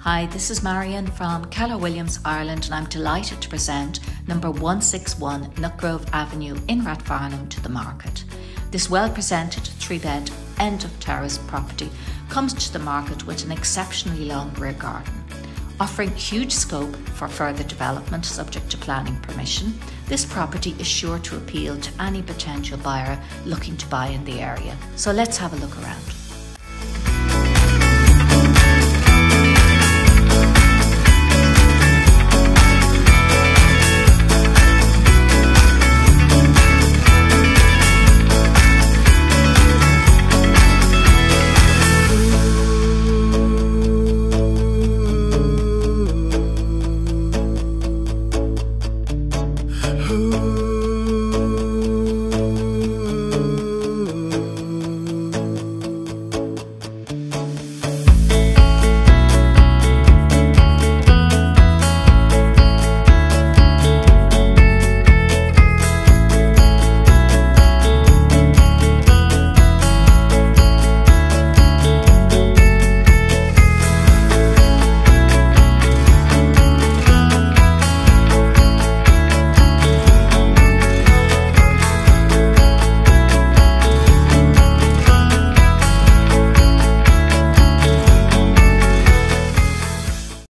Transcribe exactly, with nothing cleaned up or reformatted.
Hi, this is Marion from Keller Williams Ireland, and I'm delighted to present number one sixty-one Nutgrove Avenue in Rathfarnham to the market. This well-presented three-bed end-of-terrace property comes to the market with an exceptionally long rear garden. Offering huge scope for further development subject to planning permission, this property is sure to appeal to any potential buyer looking to buy in the area. So let's have a look around.